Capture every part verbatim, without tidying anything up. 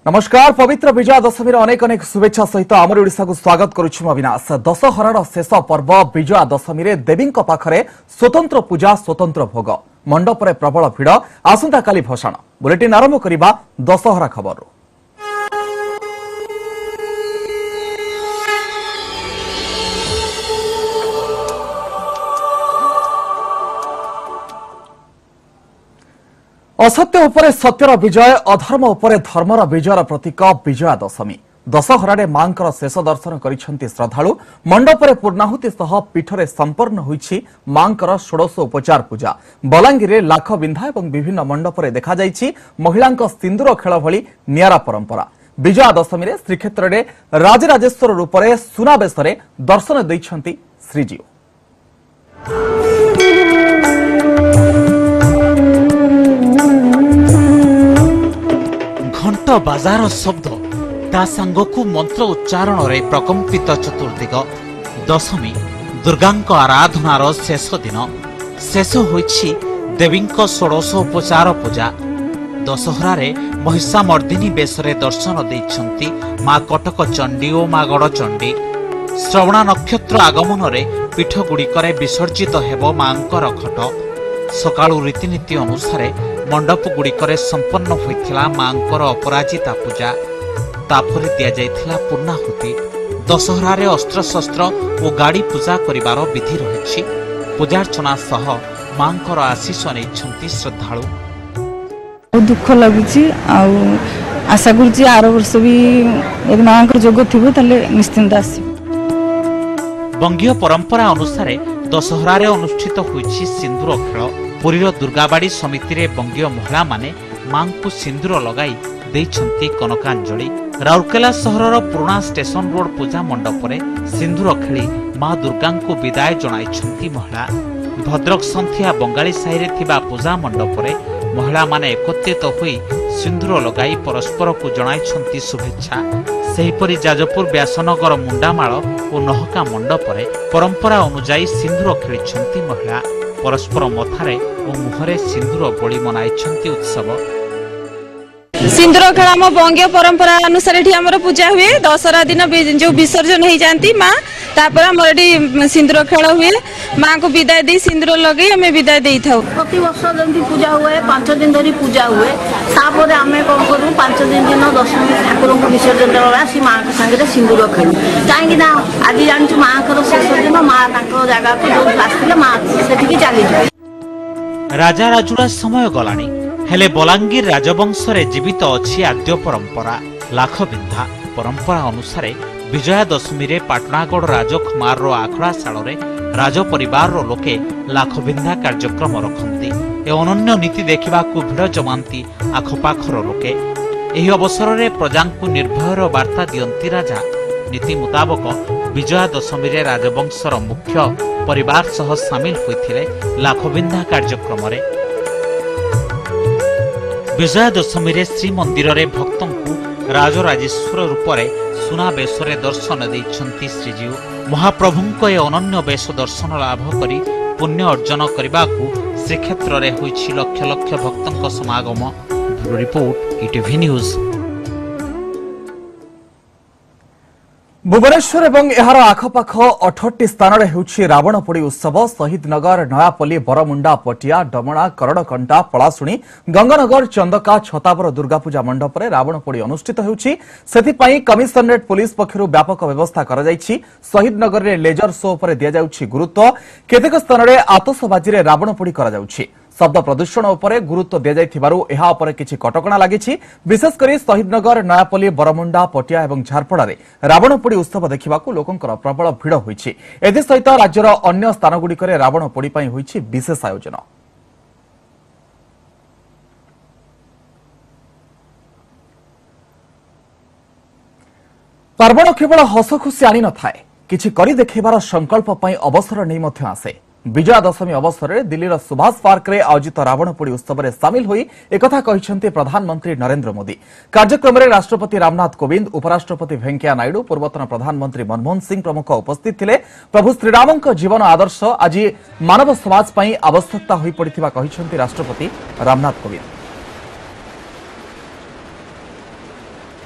नमस्कार पवित्र विजया दशमी अनेक अनेक शुभेच्छा सहित आमर ओडिशा को स्वागत करुछु अविनाश। दशहरार शेष पर्व विजया दशमी रे देवी पाखरे स्वतंत्र पूजा स्वतंत्र भोग मंडप रे प्रबल भिड़ आसंता काली भसाण। बुलेटिन आरंभ करिबा दशहरा खबर। असत्य उपरे सत्यर विजय अधर्म उपरे धर्मर विजयर प्रतीक विजया दशमी। दशहरारे मांकर शेष दर्शन करिसेंती श्रद्धालु। मंडपरे पूर्णाहुति सह पीठरे संपन्न होईछि मांकर षोडश उपचार पूजा। बलांगीरे लाख बिंधा एवं विभिन्न मंडपरे देखा जाईछि महिलांक सिंदूर खेल भली नियारा परंपरा। विजया दशमी रे श्रीक्षेत्र रे राजराजेश्वर रूपरे सुनाबेशरे दर्शन दैछंती श्रीजीव। घंट बाजार शब्द ता सांगकु मंत्र उच्चारण रे प्रकंपित चतुर्दिग। दशमी दुर्गांक आराधनार शेष दिन। शेष होईछि देवींक षोडश उपचार पूजा। दशहरा रे महिषामर्दिनी बेशरे दर्शन दैछंती मां कटक चंडी और मां गड़चंडी। श्रवणा नक्षत्र आगमन रे पीठ गुड़िकरे विसर्जित हेबो मांकर घट। सकाळु रीतिनीति अनुसार मंडप गुड़िकरे संपन्न होइथिला मांकर अपराजिता पूजा। तापरे दिया जाइथिला पूर्णाहुति। दशहरा रे अस्त्र शस्त्र और गाड़ी पूजा करिवार विधि रहिछि। पूजार्चना सह मांकर आशीष नैछंती श्रद्धालु। दुख लगुछि आ आशा करूछि आर वर्ष भी यदि मांकर जोग थिबो तले निश्चिंत आसी। बंगीय परंपरा अनुसार दशहरा रे अनुष्ठित होइछि सिंदूर खेल। पुरीर दुर्गाबाड़ी समिति रे बंगीय महिला माने मां को सिंदूर लगाई देइछंती कनकांजलि। राउरकेला सहरर पुराना स्टेशन रोड पूजा मंडप रे सिंदूर खेली मां दुर्गा को विदाय जणाइछंती महिला। भद्रक संथिया बंगाली साही रे थिबा पूजा मंडप रे महिला माने एकत्रित होई सिंदूर लगाई परस्पर को जणाइछंती शुभेच्छा। सेहीपरि जाजपुर व्यासनगर मुंडामाळ और नहका मंडप रे परंपरा अनुसार सिंदूर खेलिछंती महिला। परस्पर मथारे और मुहरे सिंदूर बोली मनाइछंती उत्सव। सिंदूर खेल आम बंगीय परंपरा अनुसार एठी हमर पूजा हुए। दशहरा दिन जो विसर्जन हो जाती माँ तापर हमर एठी सिंदूर खेल हुए। माँ को विदाय दी सिंदूर लगे आम विदाय दे था। प्रति वर्ष जमी पूजा हुए पांच दिन धरी पूजा हुए। तापर आम कौन करूँ पांच दिन दिन दशमी ठाकुर को विसर्जन आसी माँ के सागर सिंदूर खेलु। कहीं आज जानू माँ को शेष दिन माँ जगह को जो आसते माँ से चली राजा राजुड़ा समय गलानी हेले बलांगीर राजवंश रे जीवित अच्छी आद्य परंपरा लाख बिंधा। परंपरा अनुसार विजया दशमी रे पाटनागढ़ राजकुमार रो आखड़ा शाल रे राज परिवार रो लोके लाख बिंधा कार्यक्रम रखती। ए अनन्य नीति देखा भिड़ जमाती आखपाखर लोके। एही अवसर रे प्रजा को निर्भयर वार्ता दियंती राजा। नीति मुताबक विजया दशमी रे राजवंशर मुख्य परिवार सह सामिल होइथिले लाखबिंधा कार्यक्रम रे। विजया दशमी रे श्रीमंदिर रे भक्तों को राजराजेश्वर रूप रे सुनाबेशरे दर्शन दैछंती श्रीजीव। महाप्रभुंक ए अनन्य बेश दर्शन लाभ करी पुण्य अर्जन करबाकू श्रीक्षेत्र रे होइछि लक्ष लक्ष भक्तों समागम। Bureau report ETV news. Bhubaneswar एवं एहार आखपाख अठटी स्थान रे होउछि रावणपोड़ी उत्सव। शहीद नगर नयापल्ली बरमुंडा पटिया डमणा करड़कंटा पलाशुणी गंगानगर चंदका छतावर दुर्गापूजा मंडप रे रावणपोड़ी अनुष्ठित होउछि। सेथिपाई कमिशनरेट पुलिस पक्षरु व्यापक व्यवस्था करा जाइछि। शहीद नगर रे लेजर शो पर दिया जाउछि गुरुत्व। केतेक स्थान रे आतशबाजी रे रावणपोड़ी करा जाउछि। शब्द प्रदूषण उपरे गुरुत्व दिया जाइथिबारु एहा उपरे किछि कटकणा लागिछि। विशेष करी शहीदनगर नयापल्ली बरमुंडा पटिया एवं झारपड़ा रे रावणपोड़ी उत्सव देखिबाकू लोकंकर प्रबल भिड़ होइछि। एदि सहित राज्यर अन्य स्थानगुड़िकरे रावणपोड़ी पई होइछि विशेष आयोजन। पार्वण केवल हस खुशी आनी नथाए किछि करी देखेबार संकल्प पई अवसर नै मध्य आसे। विजया दशमी अवसर में दिल्लीर सुभाष पार्क रे आयोजित रावणपोड़ी उत्सव में सामिल होई एकथा कहिसेंती प्रधानमंत्री नरेंद्र मोदी। कार्यक्रम में राष्ट्रपति रामनाथ कोविंद, उपराष्ट्रपति वेंकैया नायडू, पूर्वतन प्रधानमंत्री मनमोहन सिंह प्रमुख उपस्थित थिले। प्रभु श्रीरामक जीवन आदर्श आज मानव समाज पई आवश्यकता होई पड़िथिबा कहिसेंती राष्ट्रपति रामनाथ कोविंद।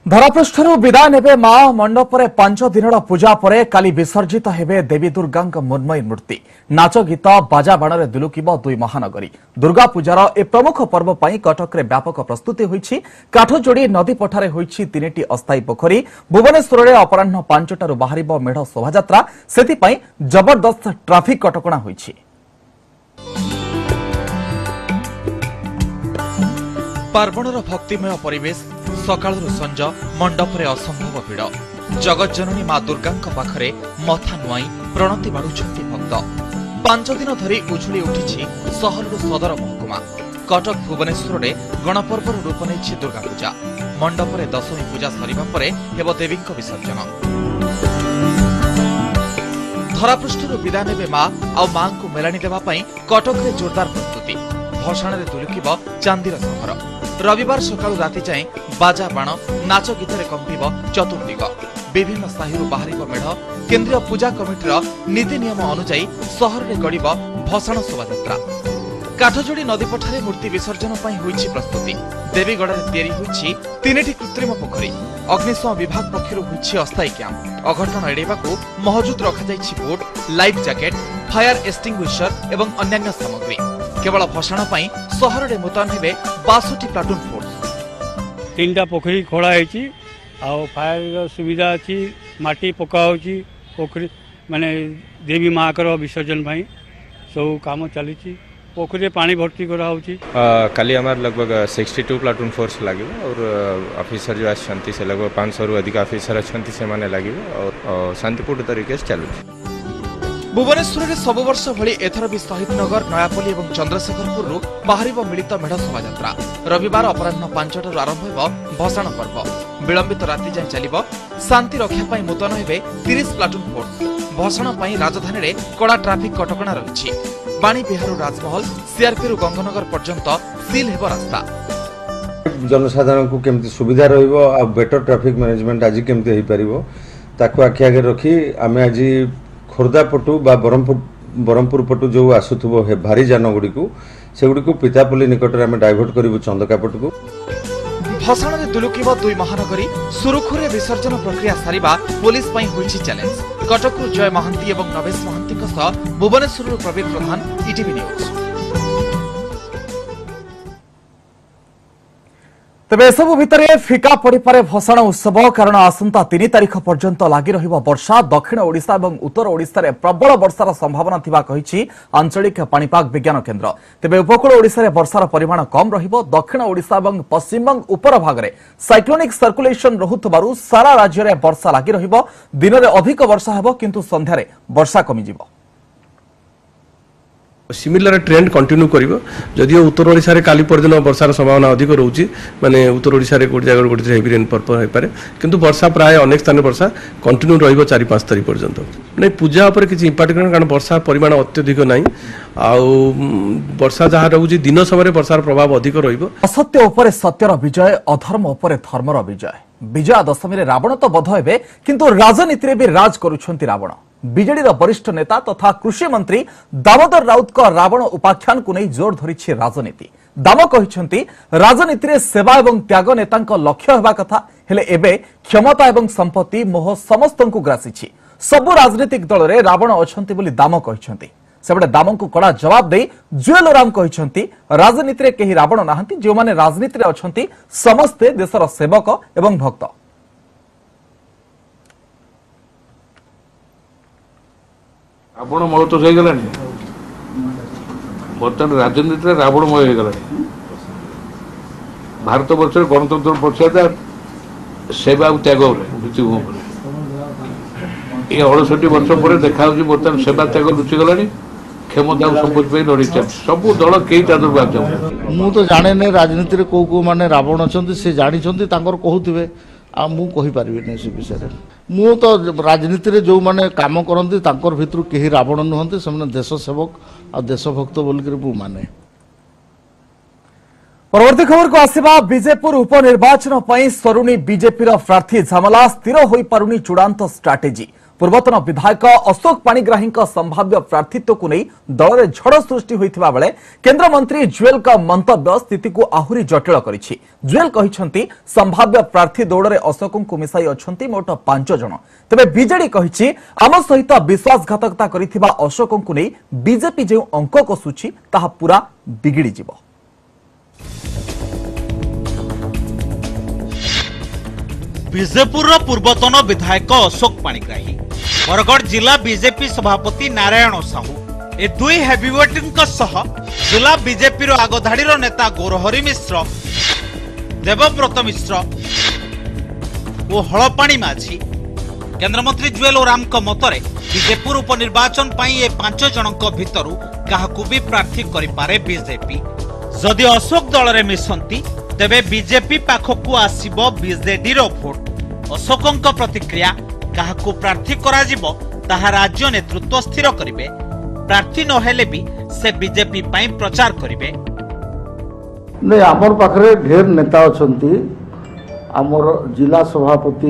धरापृष्ठरू विदाय नेबे मां मंडपरे पांच दिन पूजा परे काली विसर्जित हेबे देवी दुर्गा मृण्मयी मूर्ति नाच गीत बाजा बाण दुलुकिब दुई महानगरी दुर्गा पूजार ए प्रमुख पर्व पई कटक रे व्यापक प्रस्तुति होईछि। काठजोड़ी नदी पठारे होईछि तीनिटी अस्थायी पोखरी। भुवनेश्वर रे अपराह्न पांचटारू बाहरिब मेढ शोभायात्रा सेति पई जबरदस्त ट्राफिक कटकणा होईछि। पार्वणर भक्तिमय परिवेश सकाळरू संज मंडपरे असंभव भिड़ जगज्जननी मां दुर्गा पाखरे मथा नुआई प्रणति बाढ़ुछंती भक्त। पांच दिन धरी उछुली उठिछि सहररू सदर महकुमा। कटक भुवनेश्वर रे गणपर्वर रूप नेछि दुर्गा पूजा। मंडपरे दशमी पूजा सरिबा परे हेब देवींक विसर्जन। धरापृष्ठरू विदाय नेबे मां आ मां को मेलानी देबा पई कटक रे जोरदार प्रस्तुति। भसाण रे दुलुकिब चांदीर सहर। रविवार सकाळू राति जाए बाजा बाण नाच गीतरे कंपिब चतुर्दिग। विभिन्न साहिरू बाहरिब मेढ। केंद्रीय पूजा कमिटीर नीति नियम अनुसार सहर रे गड़िब भसाण शोभायात्रा। काठजोड़ी नदीपठारे मूर्ति विसर्जन पई होईछि प्रस्तुति। देवीगढ़ रे तयारी होईछि तीनिटी कृत्रिम पोखरी। अग्निशम विभाग पक्षरु होईछि अस्थायी कैंप। अघटन एड़ेबाकू महजूद रखा जाईछि boat, life jacket, fire extinguisher एवं अन्यान्य सामग्री। केवल भसाण पई सहर रे मुतयन हेबे बासठ प्लाटून फोर्स। तीनटा पोखरी खोला होईछि आ फायर सुविधा अछि। माटी पका होछि पोखरी माने देवी मां कर विसर्जन पई सब काम चलीछि। पोखरी पानी भर्ती करा होछि। काली हमार लगभग बासठ प्लाटून फोर्स लागिब और ऑफिसर जो आछंती से लगभग पाँच सौ रु अधिक ऑफिसर आछंती से माने लागिब और शांतिपूर्ण तरीके से चलुछि। भुवनेश्वर सब वर्ष भली एथर भी शहीदनगर, नयापल्ली और चंद्रशेखरपुर बाहरिब मिलित मेढ शोभायात्रा। रविवार अपराह्न पांचटारू आरंभ हेब भसाण पर्व। विलंबित राति जाए चलिब। शांति रक्षा पई मुतयन हेबे तीस प्लाटून फोर्स। भसाण पई राजधानी रे कड़ा ट्राफिक कटकणा रहिछि। बाणी बिहारू राजमहल, सीआरपी रु गंगनगर पर्यंत सील हेब रास्ता। जनसाधारण को केमती सुविधा रहिबो आ बेटर ट्रैफिक मैनेजमेंट आज केमती हेई परिबो ताको आखि आगे रखी आमे आज खोर्धा पटु बा बरमपुर बरमपुर पटु जो आसुथबो हे भारी जान गुडी को से गुडी को पितापल्ली निकट रे आमे डाइवर्ट करिवो चंदका पटु को। भसाण रे दुलुकिब दुई महानगरी। सुरुखुरे विसर्जन प्रक्रिया सारिबा पुलिस पई होईछि चैलेंज। कटकरू जय महांती एवं नवेश महांती सह भुवनेश्वर प्रवीण प्रधान, ईटीवी न्यूज। तेबे सबु भितरे फिका पड़ी पारे भसाण उत्सव कारण आसंता तीन तारीख पर्यंत लगी रहिबो वर्षा। दक्षिण ओडिशा और उत्तर ओडिशा रे प्रबल वर्षार संभावना थिबा कहिछि आंचलिक पाणीपाग विज्ञान केन्द्र। तेबे उपकूल ओडिशा रे वर्षार परिमाण कम रहिबो। दक्षिण ओडिशा और पश्चिमबंग उपर भाग रे साइक्लोनिक सर्कुलेशन रहुतबारु सारा राज्य रे वर्षा लगी रहिबो। दिन रे अधिक वर्षा हेबो किंतु संध्या रे वर्षा कमी जिवो। सिमिलर ट्रेंड कंटिन्यू करिवो। जदियो उत्तर ओडिशा रे काली परदिन वर्षार संभावना अधिक रहउची माने उत्तर ओडिशा रे कोट जगह कोट हेवी रेन पर होई पारे किंतु वर्षा प्राय अनेक स्थान वर्षा कंटिन्यू रहिबो चार पाँच तारीख पर्यंत। नै पूजा ऊपर किछि इंपैक्ट कारण वर्षा परिमाण अत्यधिक नाही आ वर्षा जहा रहउची दिन समय वर्षार प्रभाव अधिक रहिबो। असत्य ऊपर सत्यर विजय, अधर्म ऊपर धर्मर विजय। विजया दशमी रे रावण तो बध हेबे किंतु राजनीति रे भी राज करूछंती रावण। बीजेडी वरिष्ठ नेता तथा कृषि मंत्री दामोदर राउत को रावण उपाख्यान को नहीं जोर धरी राजनीति। दाम कहिसेंती राजनीति रे सेवा एवं त्याग नेता लक्ष्य हेबा कथा हेले एबे क्षमता एवं संपत्ति मोह समस्तन को ग्रासीछि। सबु राजनीतिक दल रे रावण अछंती बोली दाम कहिसेंती। सेबडे दाम को कड़ा जवाब दे जुएल राम कहिसेंती राजनीति रे केही रावण नाहंती। जो माने राजनीति रे अछंती समस्ते देशर सेवक एवं भक्त। रावण मय तो गला बर्तमान राजनीति रावणमय हो गला। भारत वर्ष गणतंत्र पक्षादार सेवा और त्याग भित्तिभूमि ये अड़सठी वर्ष पर देखा बर्तमान सेवा त्याग लुचिगला। क्षमता और संपत्ति लड़ी चलती सब दल कई दुर्भाग्य मु तो जाने नहीं राजनीति को को माने रावण अच्छा से जानी कहते आ मु कहि पारिबे से विषय मु तो राजनीति रे जो माने काम करंती तांकर भितर केही रावण नुहंती से देश सेवक आ देशभक्त बोलकर मु माने। परवर्ती खबर को आसिबा बीजेपुर उपनिर्वाचन पई सरुणी बीजेपी रो प्रार्थी झमला स्थिर होई पारुनी चूड़ांत स्ट्राटेजी। पूर्वतन विधायक अशोक पाणिग्राही संभाव्य प्रार्थित्व को नहीं दल में झड़ सृष्टि होता बेले केन्द्रमंत्री जुएल का मंतव्य स्थिति को आहुरी जटिल करिछि। जुएल कहिसंती संभाव्य प्रार्थी दौड़ में अशोक को मिसाई अछंती मोट पांच जन। तेबे बीजेडी कहिछि आम सहित विश्वासघातकता करिथिबा अशोक को नहीं बीजेपी जो अंक कसुछि ताहा पूरा बिगिड़ी जिवो। बीजेपुर पूर्वतन विधायक अशोक पाणिग्राही बरगढ़ जिला बीजेपी सभापति नारायण साहू ए दुई हेवीवेटिंग सह जिला बीजेपी आगधाड़ी नेता गौरहरि मिश्र देवव्रत मिश्र और हलपाणी माझी केन्द्रमंत्री जुएल ओराम मतरे बीजेपुर उपनिर्वाचन ए पांच जन भितर क्या भी प्रार्थी करें बीजेपी जदि अशोक दल में मिशंती तेबे बीजेपी पाखकू आसीबो बीजेडी रो भोट। अशोकंक प्रतिक्रिया काहाकू प्रार्थी कराजिबो ताहा राज्य नेतृत्व स्थिर करिवे। प्रार्थी नहेले भी से बीजेपी पाई प्रचार करिवे। नहीं आमर पाखरे ढेर नेता अछंती। आमर जिला सभापति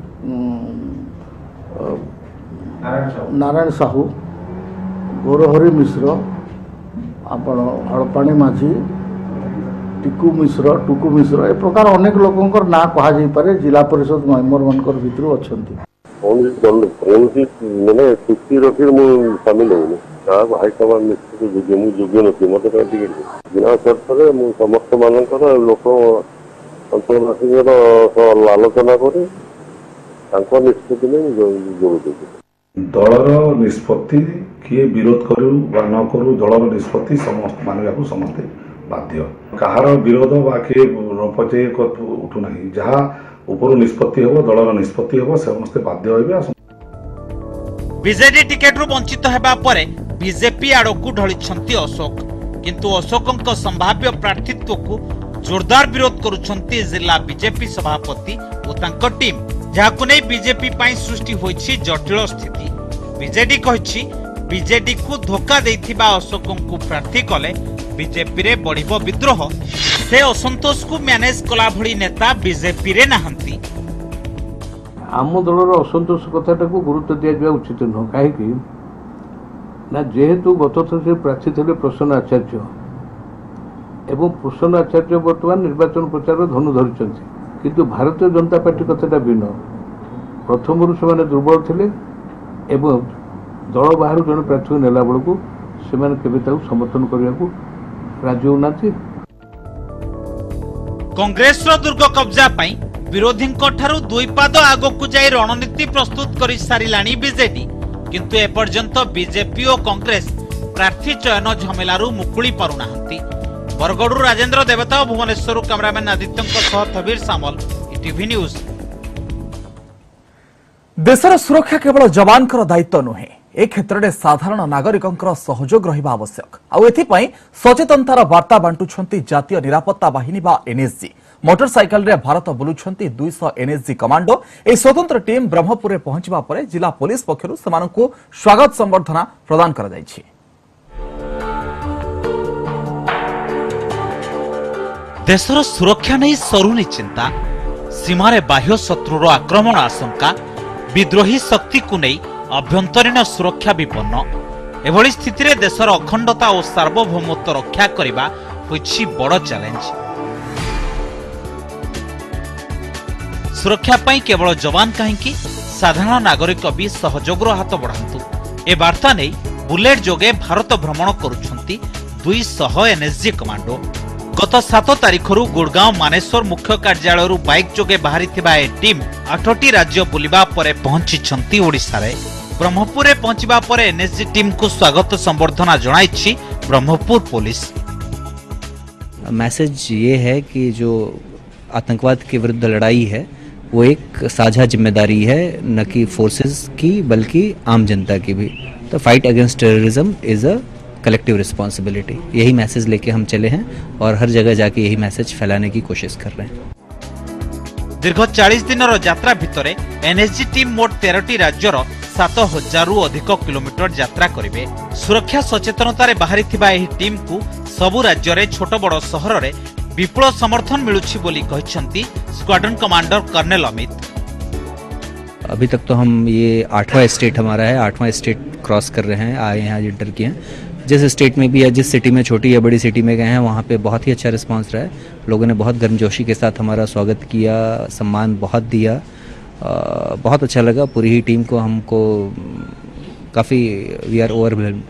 नारायण साहू गौरहरि मिश्र आपण हड़पाणी माझी टिकू मिश्र टुकू मिश्र ए प्रकार अनेक लोकंकर ना कहा जाई पारे जिला परिषद मेंबर मनकर भितर अछंती। कौनसी मैंने चुक्ति रखी मु शामिल होनी हाईकमांड निश्चित योग्य मु योग्य नथी मत टिकेट बिना शर्त मु समस्त मानकर लोक अंचलवासी आलोचना करे निष्पत्ति में जोड़ देते। दलर निष्पत्ति किए विरोध करू वा न करू दलर निष्पत्ति समस्त मानवा को समस्ते बाध्य। कहार विरोध बा किए नपचे उठू नहीं जहाँ ऊपर निष्पत्ति हो दलर निष्पत्ति हो समस्ते बाध्य होइबे। बीजेडी टिकेट रु वंचित हेबा परे बीजेपी आड़कू ढलिछंती अशोक किंतु अशोकंक संभाव्य प्रार्थित्व को जोरदार विरोध करुछंती जिला बीजेपी सभापति और तांको टीम जहाकु नै बीजेपी पाई सृष्टि होइछि जटिल स्थिति। बीजेडी कहिछि बीजेडी को धोखा देथिबा अशोकंकु प्रार्थी कले बीजेपी रे बढ़िबो विद्रोह। से असंतोष को मैनेज कला भली नेता बीजेपी रे नाहंती। आम दलर असंतोष कथाटा को गुरुत्व दिया उचित नुह कहीं ना जेहेतु गत थर प्रार्थी थे प्रसन्न आचार्य एवं प्रसन्न आचार्य बर्तमान निर्वाचन प्रचार धनु धरी किंतु भारतीय जनता पार्टी कथाटा भिन्न। प्रथम से दुर्बल थे एवं दल बाहर जन प्रार्थी नेला बेलू से समर्थन करने को राजी होना। कांग्रेस दुर्ग कब्जा पाई विरोधी दुई पाद आगकू जाई रणनीति प्रस्तुत कर सारिलाणी बीजेडी किंतु एपर्यंत बीजेपी और कांग्रेस प्रार्थी चयन झमेलारू मुकुली पारुनाहांती। बरगड़ू राजेंद्र देवता और भुवनेश्वर कैमरामैन आदित्य थबीर सामल ईटीवी न्यूज। देशर सुरक्षा केवल जवान दायित्व नुहे ए क्षेत्र में साधारण नागरिकों सहयोग रहिबा आवश्यक। आउ एथिपाई सचेतनतार वार्ता बांटुछंती जातीय निरापत्ता बाहिनी बा एनएसजी। मोटरसाइकेल रे भारत बुलुछंती दुई सौ एनएसजी कमांडो। ए स्वतंत्र टीम ब्रह्मपुर में पहुंचबा परे जिला पुलिस पक्षरु समानकु स्वागत संबर्धना प्रदान करा जायछि। देशर सुरक्षा नहीं सरुनी चिंता सीमारे बाह्य शत्रुर आक्रमण आशंका विद्रोही शक्ति को नहीं अभ्यंतरीण सुरक्षा विपन्न। एभली स्थिति रे देशर अखंडता और सार्वभौमत्व रक्षा करबा होइछि बड़ चैलेंज। सुरक्षा पाई केवल जवान कहीं साधारण नागरिक भी सहयोग हाथ बढ़ातु ए वार्ता नहीं बुलेट जोगे भारत भ्रमण करुछंती दुई सौ एनएसजी कमांडो। गत सात तारिख गुड़गांव मानेश्वर मुख्य कार्यालय बाइक जोगे बाहरी ए टीम आठटी राज्य बुलिबा परे पहुंची ओडिशा रे। ब्रह्मपुर रे पहुंचबा परे एनएसजी टीम को स्वागत संबर्धना जणाइछि ब्रह्मपुर पुलिस। मैसेज ये है कि जो आतंकवाद के विरुद्ध लड़ाई है वो एक साझा जिम्मेदारी है, न कि फोर्सेस की बल्कि आम जनता की भी। तो fight against terrorism is a collective responsibility. यही मैसेज लेके हम चले हैं और हर जगह जाके यही मैसेज फैलाने की कोशिश कर रहे हैं। दीर्घ चालीस दिन यात्रा भितरे एनएसजी टीम मोट तेरह राज्यर सात हजार रु अधिक किलोमीटर यात्रा करेंगे। सुरक्षा सचेतनतार बाहरी एही टीम को सबु राज्य रे छोट बड़ सहर रे विपुल समर्थन मिलुछि बोली कहिसंती स्क्वाड्रन कमांडर कर्नेल अमित। अभी तक तो हम ये आठवां स्टेट हमारा है, आठवां स्टेट क्रॉस कर रहे हैं, आए हैं आज इंटर किए हैं। जिस स्टेट में भी या जिस सिटी में, छोटी या बड़ी सिटी में गए हैं, वहाँ पे बहुत ही अच्छा रिस्पांस रहा है। लोगों ने बहुत गर्मजोशी के साथ हमारा स्वागत किया, सम्मान बहुत दिया, आ, बहुत अच्छा लगा। पूरी ही टीम को हमको काफ़ी वी आर ओवरवेल्म्ड।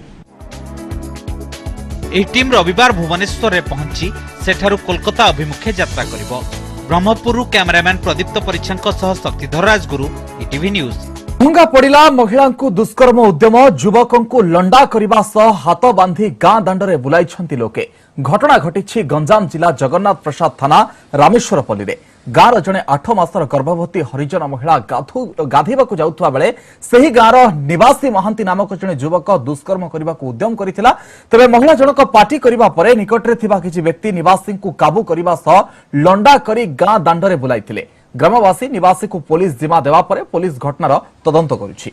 ଏହି ଟିମ୍ ରବିବାର ଭୁବନେଶ୍ୱରରେ ପହଞ୍ଚି ସେଠାରୁ କୋଲକାତା ଅଭିମୁଖେ ଯାତ୍ରା କରିବ। ବ୍ରହ୍ମପୁରରୁ କ୍ୟାମେରାମ୍ୟାନ୍ ପ୍ରଦୀପ୍ତ ପରିଚ୍ଛାଙ୍କ ସହ ଶକ୍ତିଧର ରାଜଗୁରୁ, ଇଟିଭି ନ୍ୟୁଜ୍। महंगा पड़ा महिला दुष्कर्म उद्यम, युवक लंडा करने सह हाथ बांधि गां दांडे बुलाई लोके। घटना घटी गंजाम जिला जगन्नाथ प्रसाद थाना रामेश्वरपल्ली रे। गाँव जड़े आठ मासर गर्भवती हरिजन महिला गाधेवा जाउथुवा बेले सही गाँव निवासी महांती नामक जड़े युवक दुष्कर्म करने को उद्यम करथिला। तबे महिला जनक पार्टी करबा परे निकटरे थिबा किछि व्यक्ति निवासी को काबू करने सह लंडा करी गां दांडे बुलाइथिले। ग्रामवासी निवासी को पुलिस जिम्मा देवा परे पुलिस घटनार तदंत करुछि।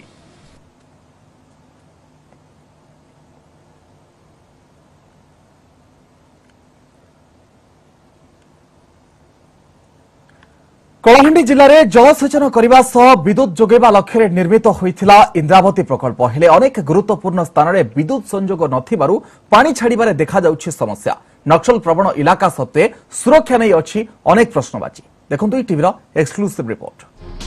कलाहांडी जिले में जलसेचन करने सह विद्युत जोगेबा लक्ष्य निर्मित होइथिला इंद्रावती प्रकल्प हेले अनेक गुरुत्वपूर्ण स्थान में विद्युत संजोग नथिबारु पानी छाड़िबारे देखा जाउछि समस्या। नक्सल प्रवण इलाका सत्वे सुरक्षा नहीं अछि अनेक प्रश्नबाची। देखंतु टीवी रो एक्सक्लूसिव रिपोर्ट।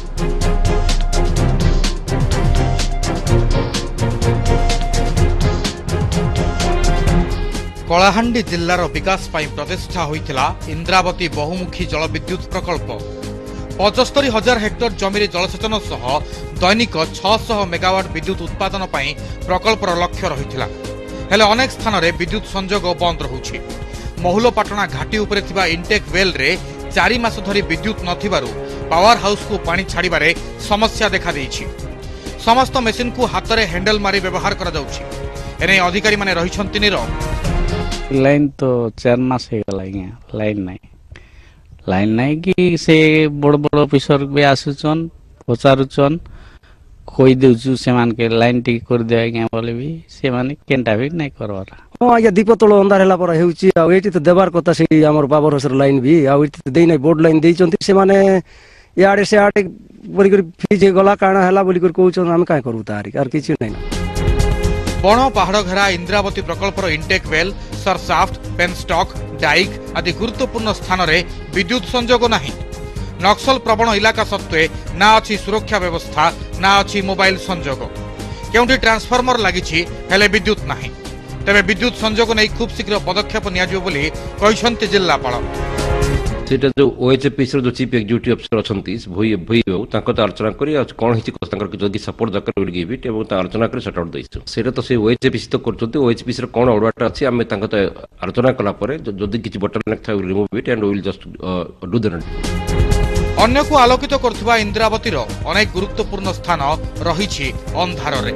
कलाहांडी जिल्लार विकास पाई प्रतिष्ठा होइथिला इंद्रावती बहुमुखी जलविद्युत प्रकल्प। पचहत्तर हजार हेक्टर जमी जलसेचन सह दैनिक छह सौ मेगावाट विद्युत उत्पादन पाई प्रकल्पर लक्ष्य रहिथिला। हेले अनेक स्थान रे विद्युत संजोग बंद रहुछि। महुलपाटଣା घाटी उपरे थिबा इंटेक वेल रे चारि मास धरी विद्युत नथिबारु पावर हाउस को पानी छाड़िबारे समस्या देखा देइछि। समस्त मेसिन को हाथ रे हैंडल मारी व्यवहार करा जाउछि। एने अधिकारी माने रहिछन्ति निरो। लाइन तो चार मास हे गला गया, लाइन नहीं लाइन नहीं कि से बड़ बड़ ऑफिसर भी आसुचन पचारुचन कोई देउछु से मान के लाइन टिक कर दे गया बोले भी से माने केनटा भी नहीं करवाला। हां आज्ञा दीप तळ अंधार हला पर हेउची आ एटी तो देबार कथा से हमर पावर हाउस लाइन भी आ एटी तो देई नै बोर्ड लाइन देइचंती से माने याडे से आटे बोली कर फीज गला काना हला बोली कर कहउछन हम काय करू तारी आर किछि नै ना। बण पहाड़ घेरा इंद्रावती प्रकल्पर intake well, surge shaft, penstock, dyke आदि गुरुत्वपूर्ण स्थान रे विद्युत संजोग नहीं। नक्सल प्रवण इलाका सत्वे ना अच्छी सुरक्षा व्यवस्था ना अच्छी मोबाइल संजोग। केउंठी ट्रांसफार्मर लागिछि हेले विद्युत नहीं। तेबे विद्युत संजोग नहीं खूब शीघ्र पदक्षेप नियाजियो बोली कहिसंती जिल्लापाल। सेटा जो ओएचपीसी रो जो चीफ एग्जीक्यूटिव अफिसर अछंती भई भई तांको त अर्चना करी कोन हिची तांकर जदी सपोर्ट दरकार बोली गिबी एवं ता अर्चना करी सट आउट दैछु। सेटा तो से ओएचपीसी तो करचंती ओएचपीसी रो कोन ऑर्डर अछि हमें तांको त अर्चना कला परे जदी किछि बटलनेक था remove it and we will just do the run. अन्य को आलोकित करथुवा इंद्रावती रो अनेक गुरुत्वपूर्ण स्थान रहिछि अंधार रे।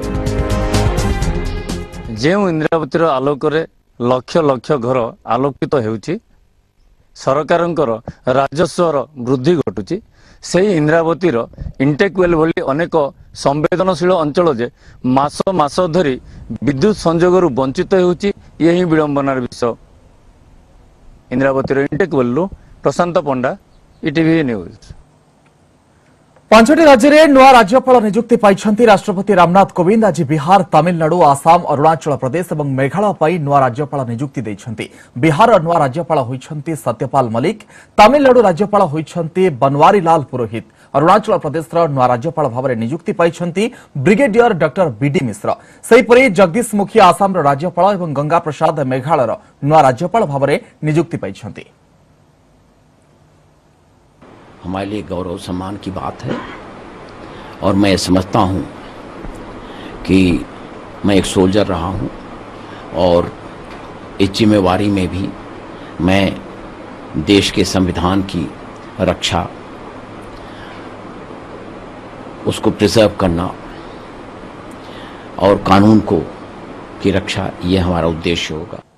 जे इंद्रावती रो आलोक रे लक्ष लक्ष घर आलोकित हेउछि, सरकारंकर राजस्वर वृद्धि घटुची। से इंद्रावती रो इंटेक वेल भली अनेक संवेदनशील अंचल जे मास मास धरी विद्युत संजोग वंचित होउची, यही विडंबनार विषय। इंद्रावती रो intake well Prashant Panda, ETV news. पांचटी राज्य में नुआ राज्यपाल नियुक्ति पाई राष्ट्रपति रामनाथ कोविंद। आज बिहार, तमिलनाडु, आसाम, अरुणाचल प्रदेश और मेघालय पर नुआ राज्यपाल नियुक्ति देइछन्ति। बिहार नुआ राज्यपाल होइछन्ति सत्यपाल मलिक, तमिलनाडु राज्यपाल होइछन्ति बनवारीलाल पुरोहित, अरुणाचल प्रदेश नुआ राज्यपाल भाव में नियुक्ति पाई ब्रिगेडियर डॉक्टर बीडी मिश्र। सेहीपरि जगदीश मुखी आसाम राज्यपाल और गंगा प्रसाद मेघालय नुआ राज्यपाल भाव में नियुक्ति पाई। हमारे लिए गौरव सम्मान की बात है और मैं समझता हूं कि मैं एक सोल्जर रहा हूं और इस जिम्मेवारी में भी मैं देश के संविधान की रक्षा, उसको प्रिजर्व करना और कानून को की रक्षा, ये हमारा उद्देश्य होगा।